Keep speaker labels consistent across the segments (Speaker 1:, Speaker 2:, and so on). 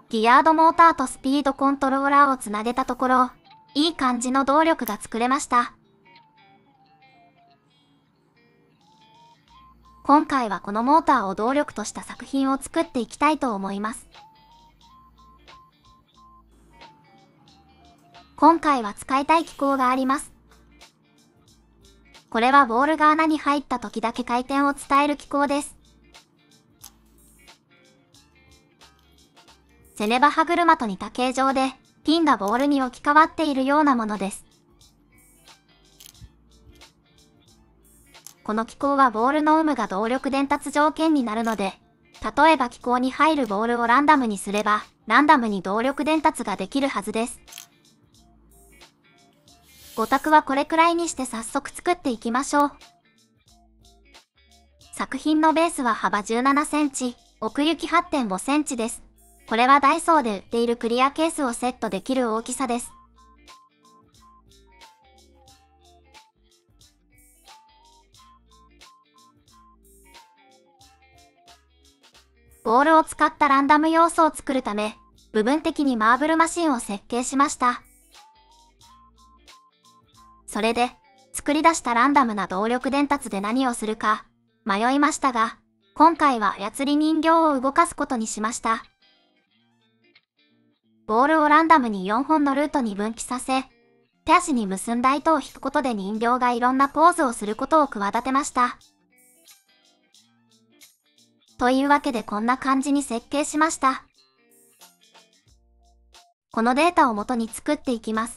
Speaker 1: ギアードモーターとスピードコントローラーをつなげたところ、いい感じの動力が作れました。今回はこのモーターを動力とした作品を作っていきたいと思います。今回は使いたい機構があります。これはボールが穴に入った時だけ回転を伝える機構です。セネバ歯車と似た形状で、ピンがボールに置き換わっているようなものです。この機構はボールの有無が動力伝達条件になるので、例えば機構に入るボールをランダムにすれば、ランダムに動力伝達ができるはずです。5択はこれくらいにして早速作っていきましょう。作品のベースは幅17センチ、奥行き8.5センチです。これはダイソーで売っているクリアケースをセットできる大きさです。ボールを使ったランダム要素を作るため、部分的にマーブルマシンを設計しました。それで、作り出したランダムな動力伝達で何をするか、迷いましたが、今回は操り人形を動かすことにしました。ボールをランダムに4本のルートに分岐させ、手足に結んだ糸を引くことで人形がいろんなポーズをすることを企てました。というわけでこんな感じに設計しました。このデータを元に作っていきます。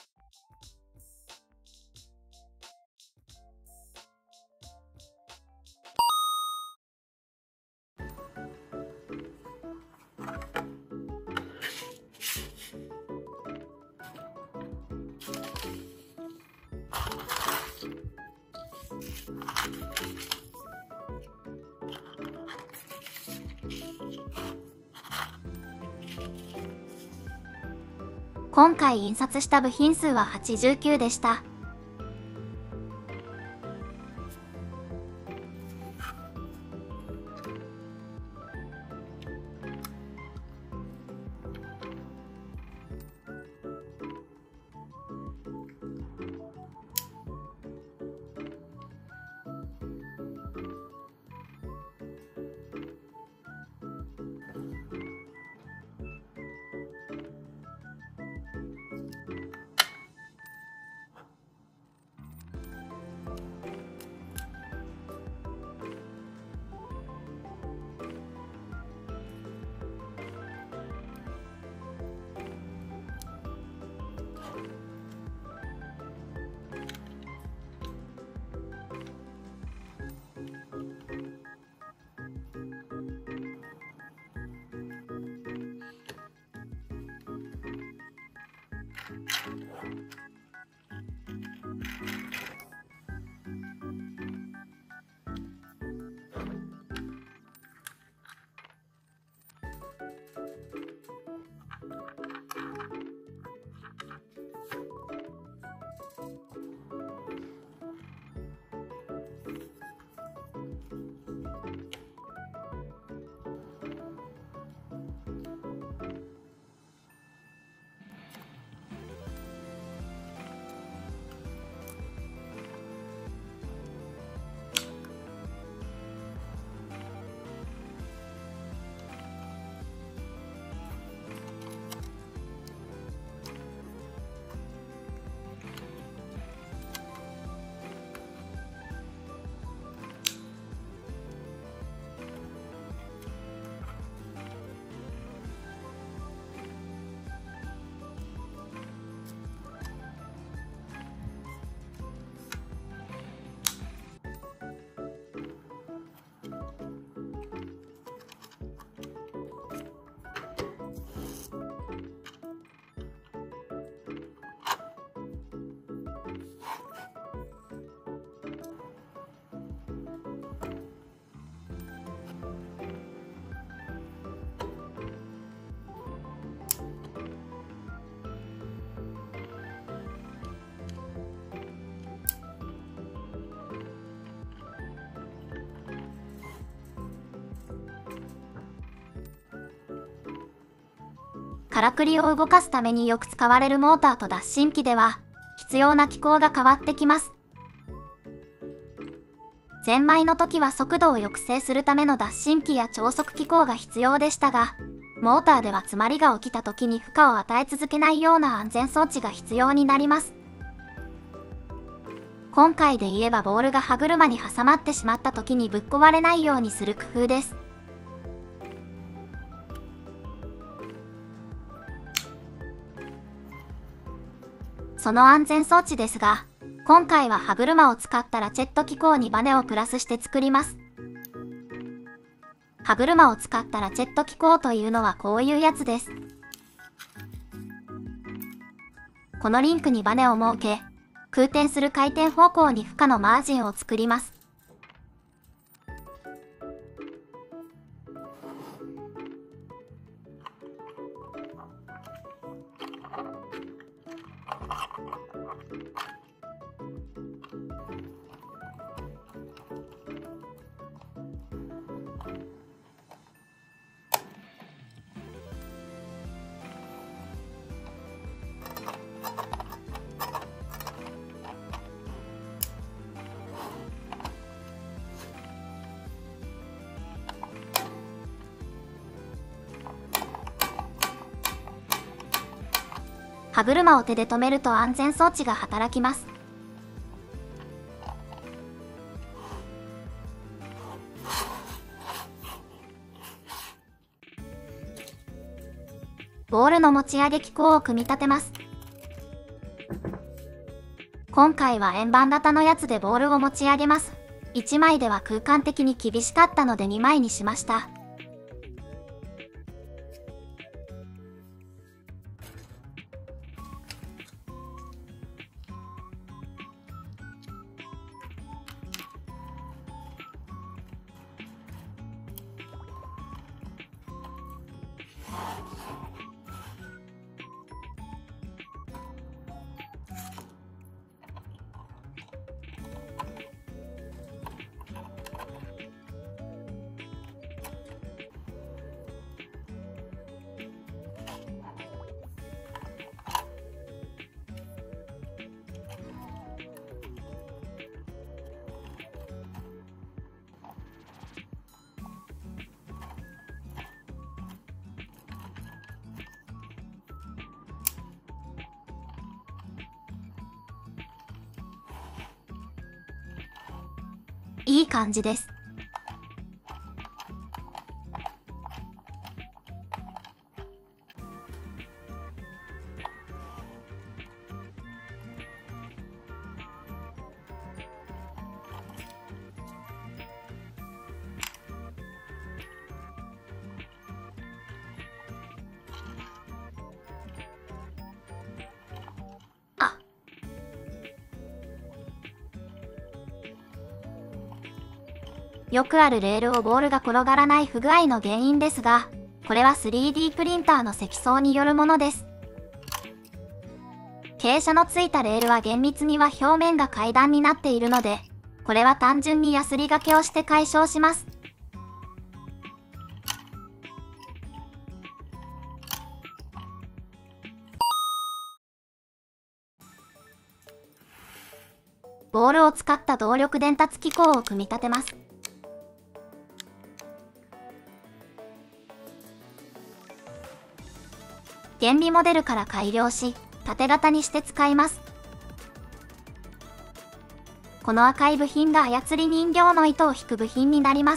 Speaker 1: 今回印刷した部品数は89でした。 からくりを動かすためによく使われるモーターと脱進機では、必要な機構が変わってきます。ゼンマイの時は速度を抑制するための脱進機や超速機構が必要でしたが、モーターでは詰まりが起きた時に負荷を与え続けないような安全装置が必要になります。今回で言えばボールが歯車に挟まってしまった時にぶっ壊れないようにする工夫です。その安全装置ですが、今回は歯車を使ったラチェット機構にバネをプラスして作ります。歯車を使ったラチェット機構というのはこういうやつです。このリンクにバネを設け、空転する回転方向に負荷のマージンを作ります。歯車を手で止めると安全装置が働きます。ボールの持ち上げ機構を組み立てます。今回は円盤型のやつでボールを持ち上げます。1枚では空間的に厳しかったので2枚にしました。いい感じです。よくあるレールをボールが転がらない不具合の原因ですが、これは 3D プリンターの積層によるものです。傾斜のついたレールは厳密には表面が階段になっているので、これは単純にヤスリがけをして解消します。ボールを使った動力伝達機構を組み立てます。原理モデルから改良し、縦型にして使います。この赤い部品が操り人形の糸を引く部品になります。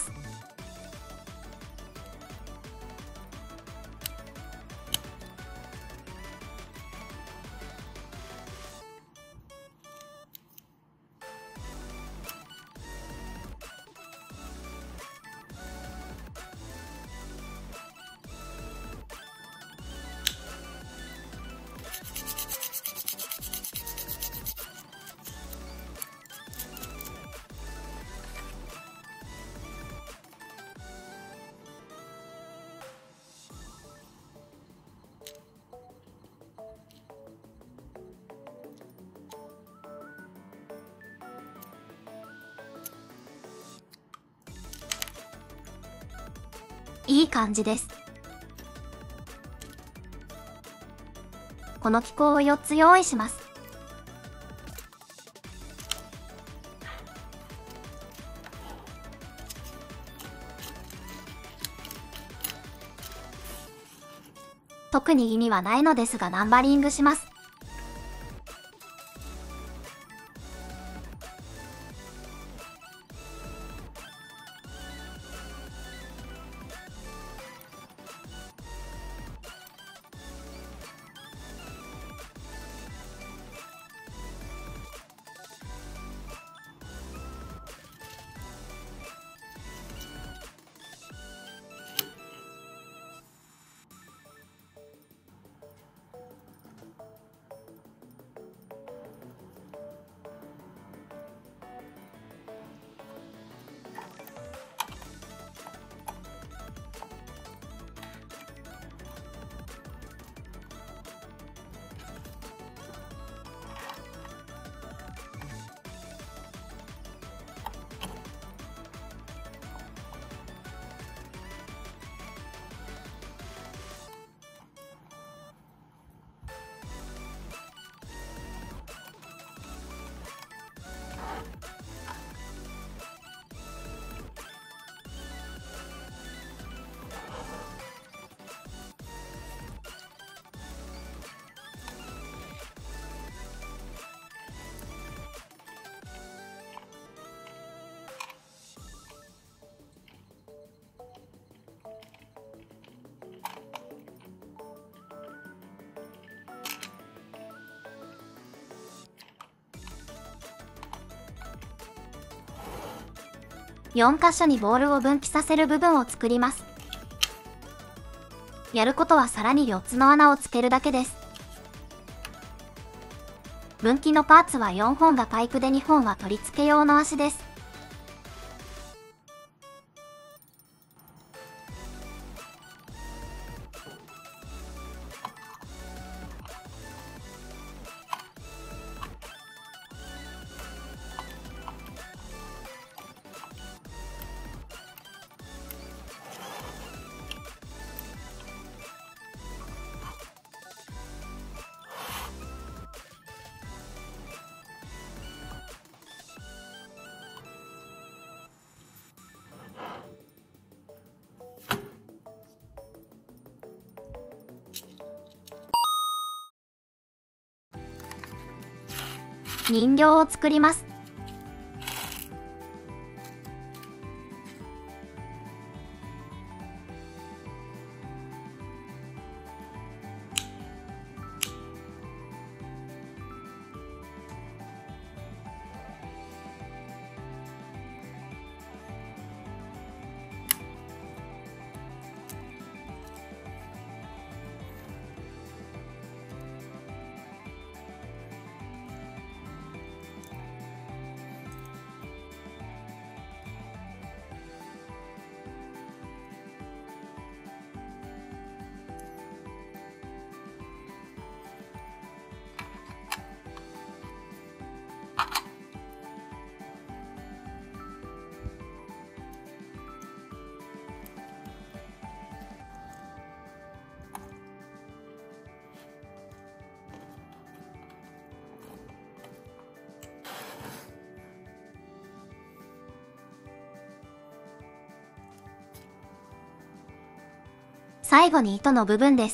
Speaker 1: いい感じです。 この機構を4つ用意します。特に意味はないのですがナンバリングします。4箇所にボールを分岐させる部分を作ります。やることはさらに4つの穴をつけるだけです。分岐のパーツは4本がパイプで2本は取り付け用の足です。人形を作ります。最後に糸の部分です。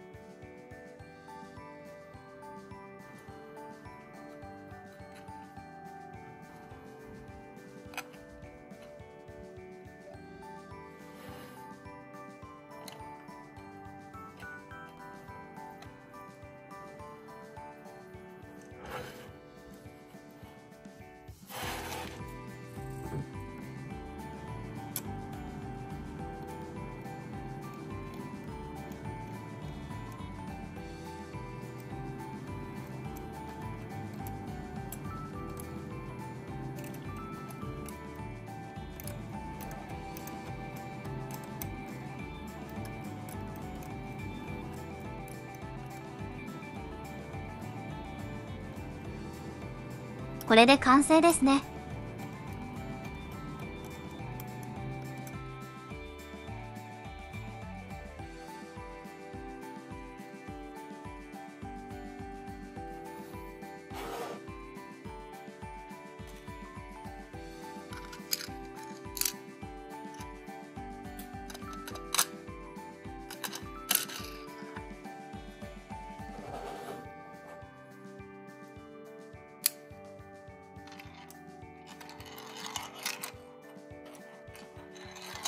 Speaker 1: これで完成ですね。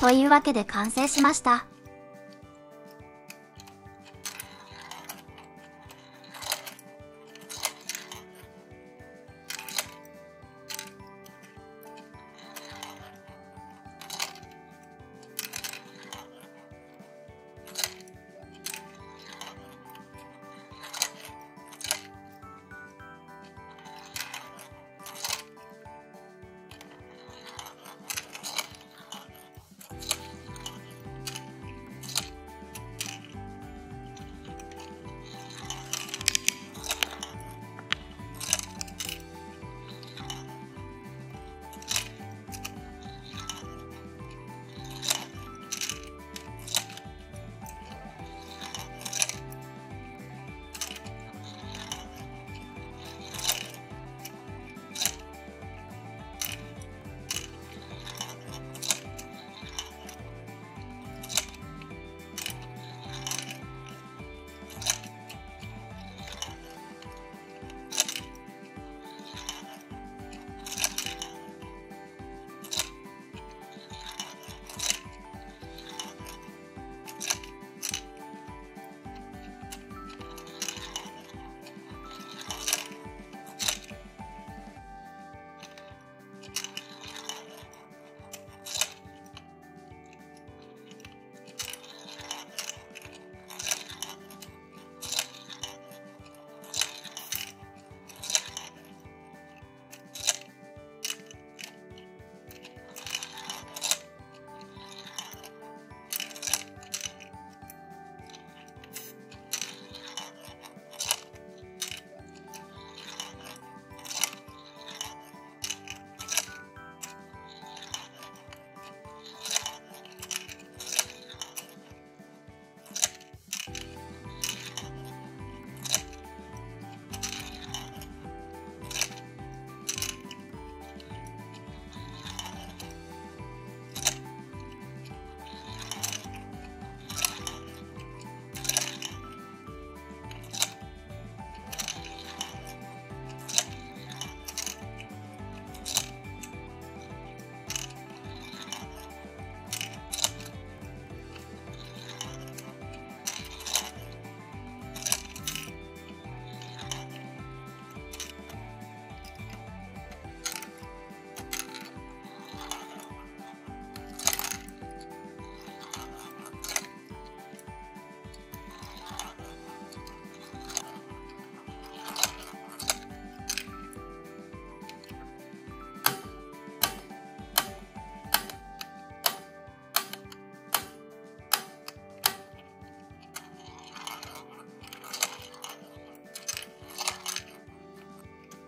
Speaker 1: というわけで完成しました。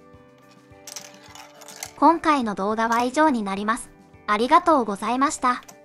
Speaker 1: 今回の動画は以上になります。ありがとうございました。